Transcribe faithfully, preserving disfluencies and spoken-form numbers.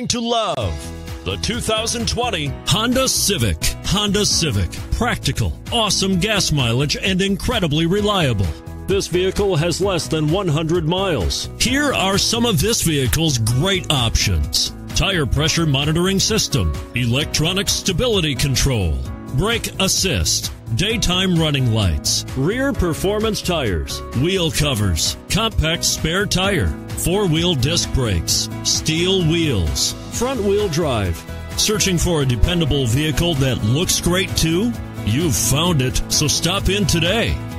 to love the two thousand twenty Honda Civic. Honda Civic. Practical, awesome gas mileage, and incredibly reliable. This vehicle has less than one hundred miles. Here are some of this vehicle's great options: tire pressure monitoring system, electronic stability control, brake assist, daytime running lights, rear performance tires, wheel covers, compact spare tire, four-wheel disc brakes, steel wheels, front-wheel drive. Searching for a dependable vehicle that looks great too? You've found it, so stop in today.